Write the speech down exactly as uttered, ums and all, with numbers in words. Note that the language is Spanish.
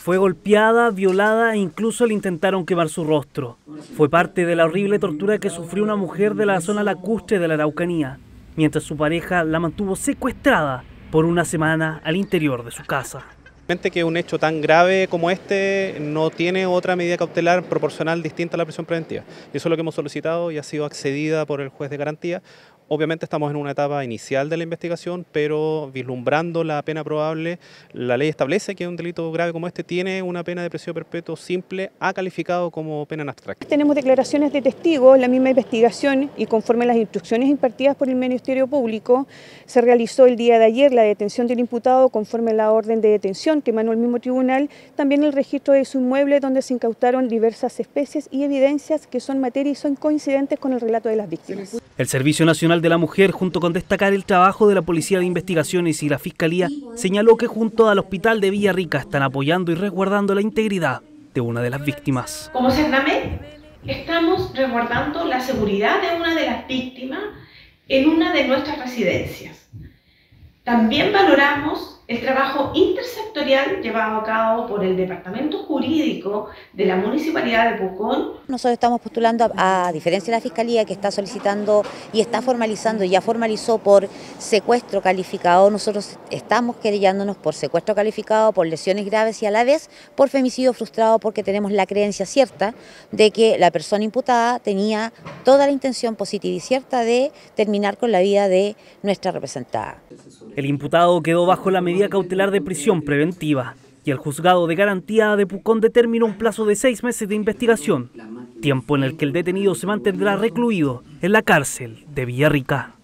Fue golpeada, violada e incluso le intentaron quemar su rostro. Fue parte de la horrible tortura que sufrió una mujer de la zona lacustre de la Araucanía, mientras su pareja la mantuvo secuestrada por una semana al interior de su casa. Que un hecho tan grave como este no tiene otra medida cautelar proporcional distinta a la prisión preventiva. Y eso es lo que hemos solicitado y ha sido accedida por el juez de garantía. Obviamente estamos en una etapa inicial de la investigación, pero vislumbrando la pena probable, la ley establece que un delito grave como este tiene una pena de presidio perpetuo simple, ha calificado como pena en abstracto. Tenemos declaraciones de testigos, la misma investigación y conforme a las instrucciones impartidas por el Ministerio Público, se realizó el día de ayer la detención del imputado conforme a la orden de detención que emanó el mismo tribunal, también el registro de su inmueble donde se incautaron diversas especies y evidencias que son materia y son coincidentes con el relato de las víctimas. El Servicio Nacional de la Mujer, junto con destacar el trabajo de la Policía de Investigaciones y la Fiscalía, señaló que junto al Hospital de Villarrica están apoyando y resguardando la integridad de una de las víctimas. Como Cernamec, estamos resguardando la seguridad de una de las víctimas en una de nuestras residencias. También valoramos el trabajo intersectorial llevado a cabo por el Departamento Jurídico de la Municipalidad de Pucón. Nosotros estamos postulando, a, a diferencia de la Fiscalía que está solicitando y está formalizando, ya formalizó por secuestro calificado, nosotros estamos querellándonos por secuestro calificado, por lesiones graves y a la vez por femicidio frustrado, porque tenemos la creencia cierta de que la persona imputada tenía toda la intención positiva y cierta de terminar con la vida de nuestra representada. El imputado quedó bajo la medida cautelar de prisión preventiva y el juzgado de garantía de Pucón determinó un plazo de seis meses de investigación, tiempo en el que el detenido se mantendrá recluido en la cárcel de Villarrica.